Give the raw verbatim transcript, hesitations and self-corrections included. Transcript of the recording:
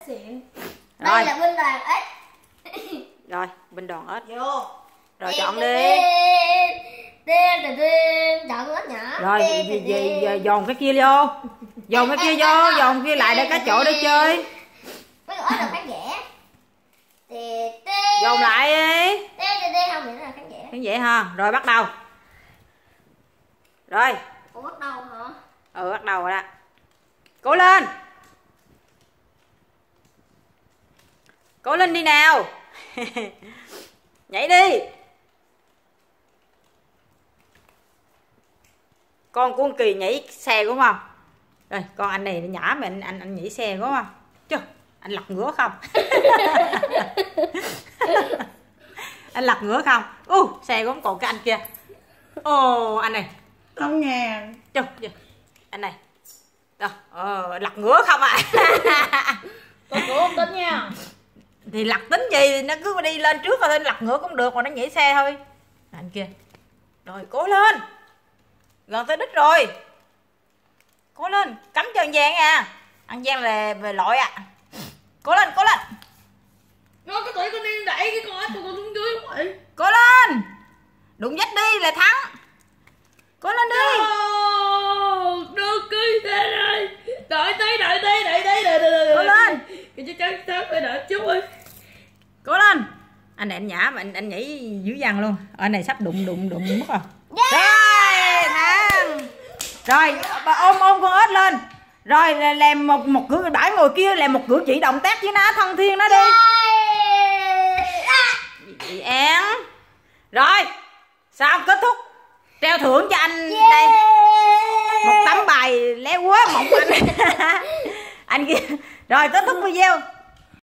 Xịn. Rồi. Đây là binh đoàn ếch. Rồi, binh đoàn ếch. Vô. Rồi Tên chọn tên đi. Tên tên tên chọn con ếch nhỏ. Rồi Tên gì tên gì tên. giờ dồn cái kia vô. Dồn cái kia vô, dồn kia lại để cái chỗ để chơi. Mấy con ếch là khán giả. Tên tên. Dồn lại đi. Tên tên tên không nghĩa là khán giả. Như vậy ha. Rồi bắt đầu. Rồi. Ủa bắt đầu hả? Ừ bắt đầu rồi đó. Cố lên. Cố lên đi nào. Nhảy đi. Con của Kỳ nhảy xe đúng không? Rồi con anh này nhỏ mà anh anh, anh nhảy xe đúng không? Chứ anh lật ngửa không? Anh lật ngửa không? U uh, xe cũng còn cái anh kia. Ồ oh, anh này Không ngàn. Chứ, chứ. Anh này rồi, ờ, lật ngửa không à? Tôi cũng không tính nha. Thì lật tính gì, nó cứ đi lên trước rồi lật ngửa cũng được mà nó nhảy xe thôi. Anh kia. Rồi cố lên. Gần tới đích rồi. Cố lên, cắm cho ăn Giang nha. Ăn Giang là về lội à. Cố lên, cố lên. Nó có tuổi con đi đẩy cái con ếch của con xuống dưới không vậy? Cố lên. Đụng dách đi là thắng. Cố lên đi. Được cứ thế rồi. Đợi tí, đợi tí, đợi tí, đợi tí. Cố lên. Cái chắc chắc phải đợi chút ơi. Cố lên. Anh này anh nhả mà anh, anh nhảy dữ dằn luôn. Anh này sắp đụng đụng đụng mất rồi. Yeah. Rồi thắng. Rồi bà ôm ôm con ếch lên. Rồi làm một một cử bãi ngồi kia làm một cử chỉ động tác với nó thân thiên nó đi. Chị An. Rồi sao kết thúc. Treo thưởng cho anh yeah. Đây một tấm bài lé quá mộng anh. Anh kia. Rồi kết thúc video.